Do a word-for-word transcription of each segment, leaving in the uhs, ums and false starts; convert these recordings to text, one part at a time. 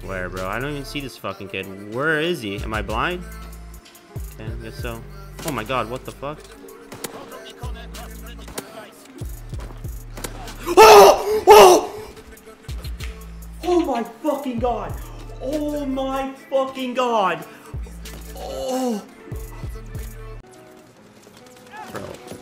Where, bro? I don't even see this fucking kid. Where is he? Am I blind? Okay, I guess so. Oh my god, what the fuck? Oh! Oh! Oh my fucking god! Oh my fucking god! Oh! Bro.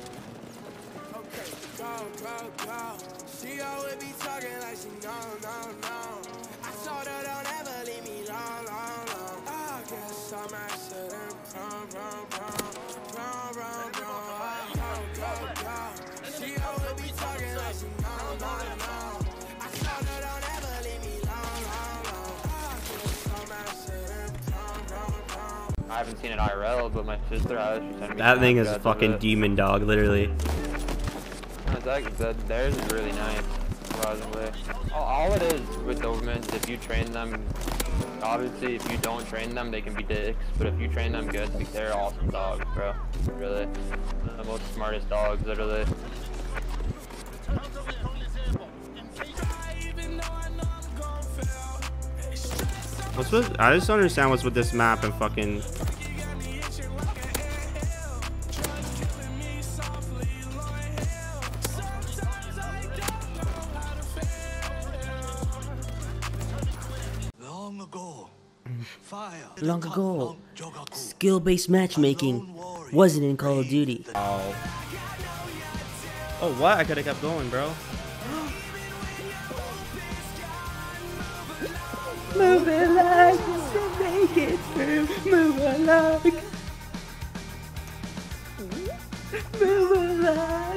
She always be talking like she no, no, no. I told her don't ever leave me long, long, long. I guess I'm actually wrong, wrong, wrong, wrong, wrong, wrong. She always be talking like she no, no, no. I told her don't ever leave me long, long, long. I guess I'm actually wrong, wrong, wrong. I haven't seen it I R L, but my sister has. That thing is a fucking demon dog, literally. That, that, theirs is really nice, surprisingly. All, all it is with Dobermans, if you train them, obviously if you don't train them, they can be dicks, but if you train them good, they're awesome dogs, bro. Really. The most smartest dogs, literally. What's with, I just don't understand what's with this map and fucking... Long ago, skill-based matchmaking wasn't in Call of Duty. Oh. Oh, what? I could have kept going, bro. Move it like to make it through. Move it like. Move it like.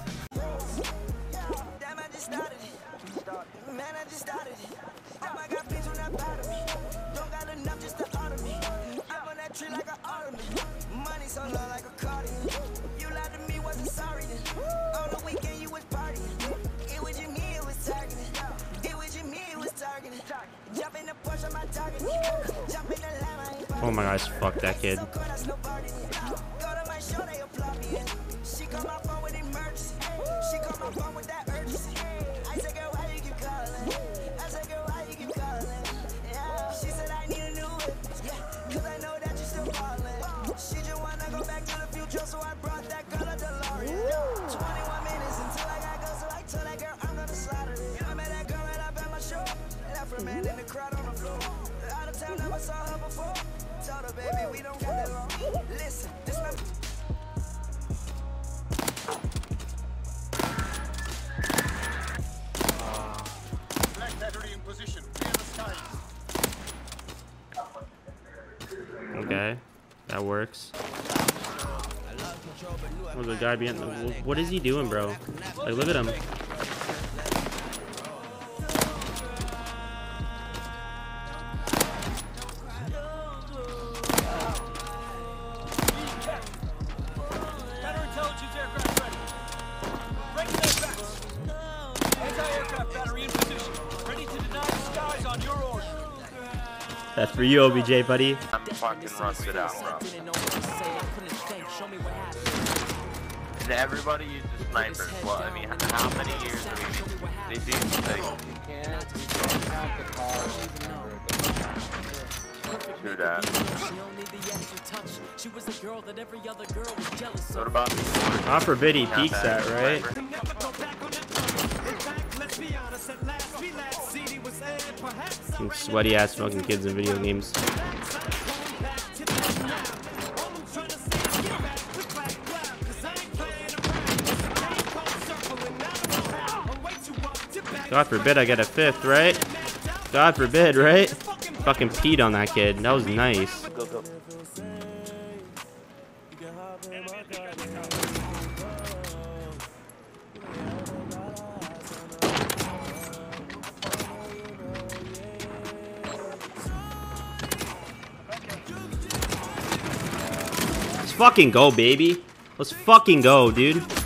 Money so low like a cardigan. You lied to me, wasn't sorry then. On the weekend you was partying. It was your me, it was targeting. It was your me, it was targeting. Jump in the Porsche, my target. Jump in the Lambo. Oh my gosh, fuck that kid. Go to my show, they applaud me. She called my phone with emergency. She called my phone with that urgency. I said, girl, why you keep calling? I said, girl, why you keep calling? Yeah. She said, I need a new whip. Yeah, cause I know that you still falling. She just wanna go back to the future, so I brought that girl a DeLorean. twenty-one minutes until I got go, so I told that girl I'm gonna slaughter it. I met that girl right up at my show. Left her man in the crowd on the floor. Out of town, never saw her before. Told her, baby, we don't got that long. Listen, this not. Black battery in position. Clear the skies. Okay, that works. Oh, the guy behind. What is he doing, bro? Like, look at him. Counterintelligence aircraft ready. Break their backs. Anti-aircraft battery in position. Ready to deny the skies on your order. That's for you, O B J, buddy. I'm fucking rusted out, bro. And everybody uses snipers. Well, I mean, how many years do we they do things? True that. What about me? God forbid he peeks that, right? Some sweaty ass fucking kids in video games. God forbid I get a fifth, right? God forbid, right? Fucking peed on that kid. That was nice. Go, go. Let's fucking go, baby. Let's fucking go, dude.